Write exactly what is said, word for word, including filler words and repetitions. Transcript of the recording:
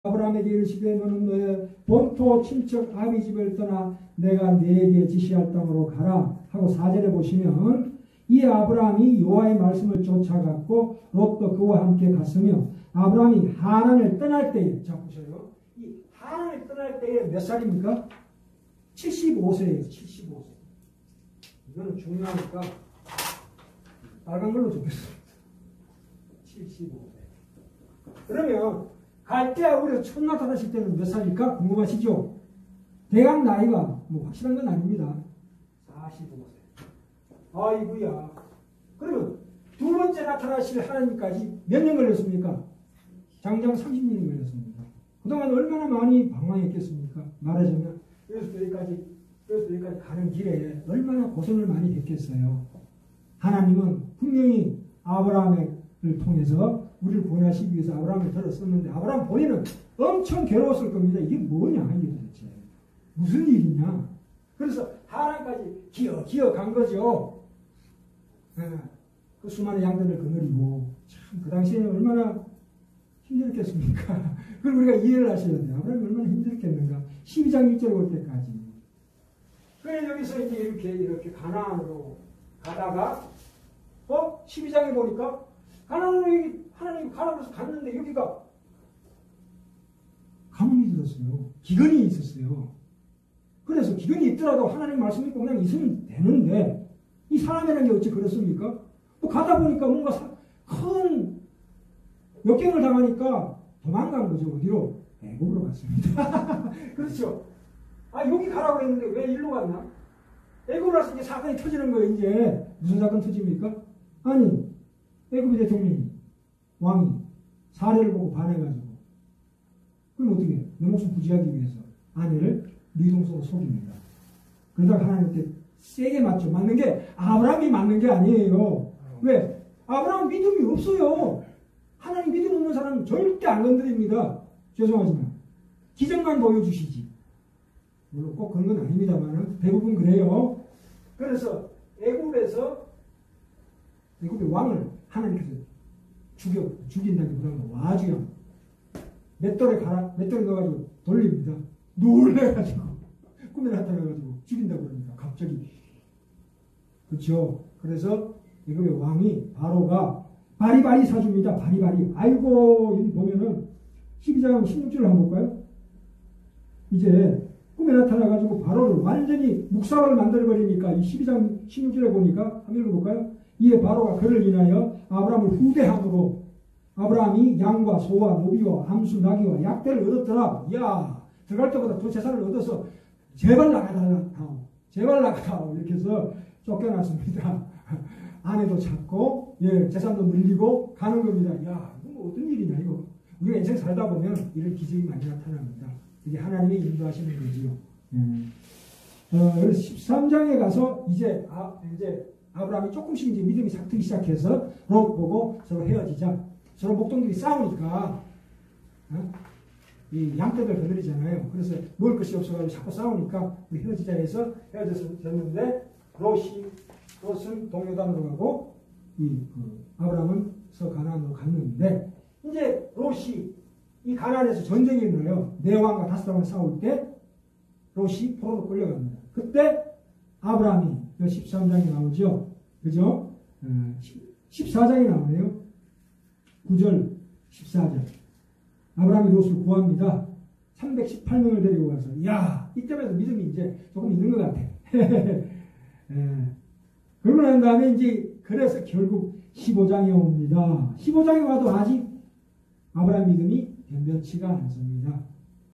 아브라함에게 이르시되 너는 너의 본토 친척 아비 집을 떠나 내가 네게 지시할 땅으로 가라 하고 사 절에 보시면 이 아브라함이 여호와의 말씀을 쫓아갔고 롯도 그와 함께 갔으며 아브라함이 하란을 떠날 때에 자 보세요. 이 하란을 떠날 때에 몇 살입니까? 칠십오 세예요. 칠십오 세. 이거는 중요하니까 빨간 걸로 적겠습니다. 칠십오 세. 그러면 갈대아 우리가 처음 나타나실 때는 몇 살일까? 궁금하시죠? 대강 나이가 뭐 확실한 건 아닙니다. 사십오 세. 아이고야. 그러면 두 번째 나타나실 하나님까지 몇 년 걸렸습니까? 장장 삼십 년이 걸렸습니다. 그동안 얼마나 많이 방황했겠습니까? 말하자면 여기서 여기까지 여기서 여기까지 가는 길에 얼마나 고생을 많이 했겠어요. 하나님은 분명히 아브라함을 통해서 우리를 구원하시기 위해서 아브라함을 들었었는데 아브라함 본인은 엄청 괴로웠을 겁니다. 이게 뭐냐 이게 도대체 무슨 일이냐. 그래서 하란까지 기어 기어 간 거죠. 네. 그 수많은 양들을 거느리고 참 그 당시에는 얼마나 힘들겠습니까? 그걸 우리가 이해를 하셔야 돼요. 아브라함이 얼마나 힘들겠는가. 십이 장 일 절 올 때까지. 그래 여기서 이제 이렇게 이렇게 가나안으로 가다가 어? 십이 장에 보니까 가나안으로 하나님 가나안으로 갔는데 여기가 가뭄이 들었어요. 기근이 있었어요. 그래서 기근이 있더라도 하나님 말씀 믿고 그냥 있으면 되는데 이 사람이라는 게 어찌 그렇습니까? 뭐 가다 보니까 뭔가 사, 큰 역경을 당하니까 도망간 거죠. 어디로? 애굽으로 갔습니다. 그렇죠. 아 여기 가라고 했는데 왜 일로 갔나? 애굽으로 와서 이제 사건이 터지는 거예요. 이제 무슨 사건 터집니까? 아니 애굽의 대통령이 왕이 사례를 보고 반해가지고 그럼 어떻게 해? 내 목숨 부지하기 위해서 아내를 미동성으로 속입니다. 그러다가 하나님께 세게 맞죠. 맞는 게 아브라함이 맞는 게 아니에요. 왜? 아브라함 믿음이 없어요. 하나님 믿음 없는 사람은 절대 안 건드립니다. 죄송하지만 기적만 보여주시지. 물론 꼭 그런 건 아닙니다만 대부분 그래요. 그래서 애굽에서 애굽의 왕을 하나님께서 죽여 죽인다기보다는 와주형 맷돌에 갈아 맷돌에 넣어가지고 돌립니다. 놀래가지고 꿈에 나타나가지고 죽인다고 그럽니다. 갑자기. 그렇죠. 그래서 애굽의 왕이 바로가 바리바리 사줍니다. 바리바리. 아이고 여기 보면은 십이 장 십육 절을 한번 볼까요? 이제 꿈에 나타나가지고 바로를 완전히 묵사발을 만들어버리니까 이 십이 장 십육 절에 보니까 한번 읽어볼까요? 이에 바로가 그를 인하여 아브라함을 후대함으로 아브라함이 양과 소와 노비와 암수 나귀와 약대를 얻었더라. 이야 들어갈 때보다 더 재산을 얻어서 제발 나가달라고 제발 나가다오 이렇게 해서 쫓겨났습니다. 아내도 찾고 예 재산도 늘리고 가는 겁니다. 야 이거 뭐 어떤 일이냐 이거. 우리가 인생 살다 보면 이런 기적이 많이 나타납니다. 이게 하나님이 인도하시는 거지요. 예. 어, 그래서 십삼 장에 가서 이제 아 이제 아브라함이 조금씩 이제 믿음이 삭트기 시작해서 롯 보고 서로 헤어지자. 서로 목동들이 싸우니까 어? 이 양떼들 거느리잖아요. 그래서 먹을 것이 없어가지고 자꾸 싸우니까 우리 헤어지자 해서 헤어졌는데 롯이 롯은 동요단으로 가고 이 그, 아브라함은 서가나안으로 갔는데 이제 롯이 이 가나안에서 전쟁이 일어나요. 네 왕과 다섯 왕을 싸울 때 롯이 포로로 끌려갑니다. 그때 아브라함이 십삼 장에 나오죠. 그죠? 어, 십사 장에 나오네요. 구 절, 십사 절. 아브라함이 롯을 구합니다. 삼백십팔 명을 데리고 가서 야 이때부터 믿음이 이제 조금 있는 것 같아. 예. 그러고 난 다음에 이제 그래서 결국 십오 장에 옵니다. 십오 장에 와도 아직 아브라함 믿음이 변변치가 않습니다.